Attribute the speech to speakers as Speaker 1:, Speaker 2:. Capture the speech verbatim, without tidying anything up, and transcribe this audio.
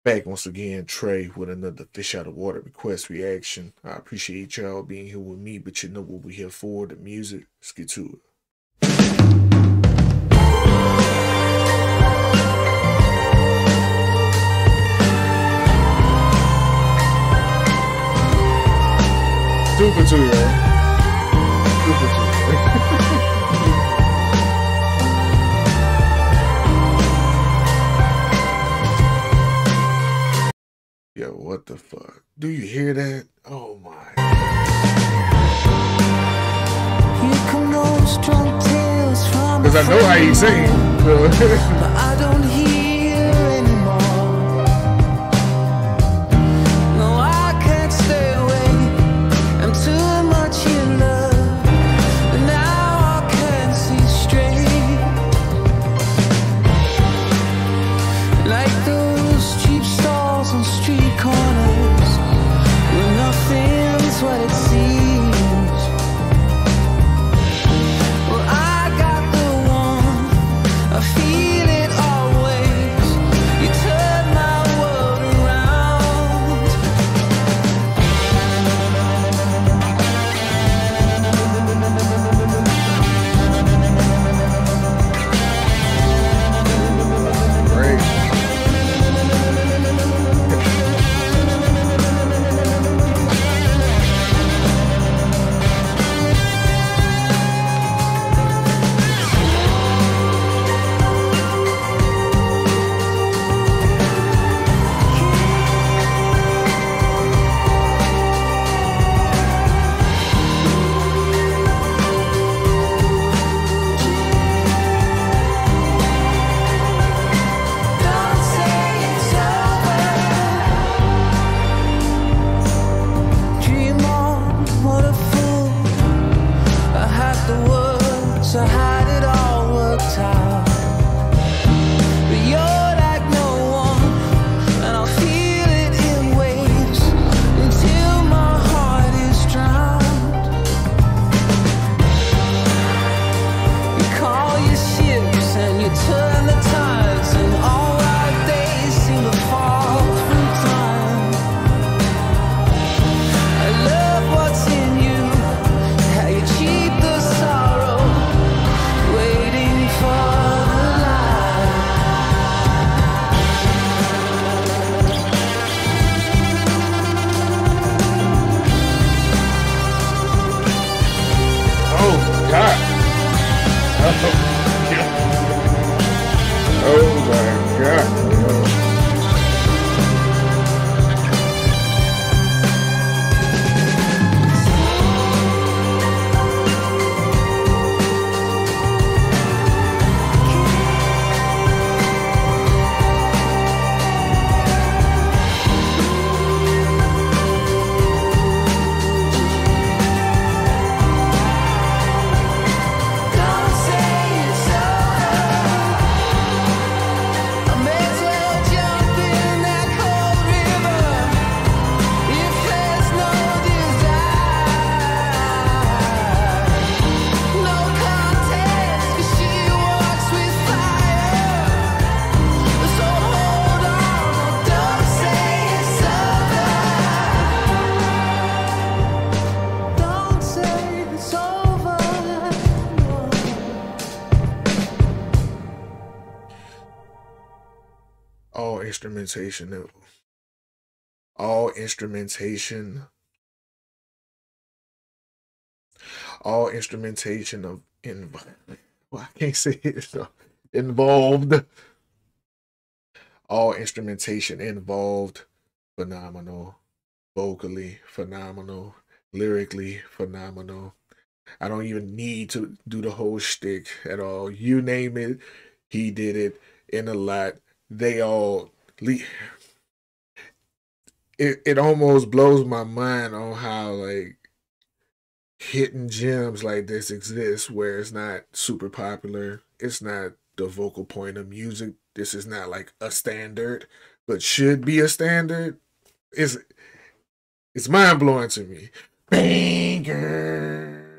Speaker 1: Back once again, Trey, with another Fish Out of Water request reaction. I appreciate y'all being here with me, but you know what we're here for, the music. Let's get to it. Super to you, Super to you. Yo, what the fuck? Do you hear that? Oh my. Because I know how he sings.
Speaker 2: But I don't hear anymore. No, I can't stay away. I'm too much in love. And now I can't see straight. Like those cheap stalls on street corners where nothing's what it seems. Well, I got the one, I feel it always. You turn my world around.
Speaker 1: Great.
Speaker 2: Don't say it's over. Dream on, what a fool. I had the words, I had it all worked out. But you're like no one, and I'll feel it in waves until my heart is drowned. You call your ships and you turn the tides, and all our days seem to fall through time. I love what's in you, how you cheat the sorrow, waiting for the light.
Speaker 1: Oh my god. Oh, yeah. Oh my god.
Speaker 2: Don't say it's over. I may as well jump in that cold river if there's no desire. No contest, 'cause she walks with fire. So hold on, don't say it's over. Don't say it's over.
Speaker 1: All instrumentation of all instrumentation all instrumentation of in well, I can't say it so involved. All instrumentation involved, phenomenal. Vocally phenomenal, lyrically phenomenal. I don't even need to do the whole shtick at all. You name it, he did it in a lot. They all le- it, it almost blows my mind on how like hidden gems like this exist where it's not super popular. It's not the vocal point of music. This is not like a standard, but should be a standard. It's it's mind blowing to me. Banger.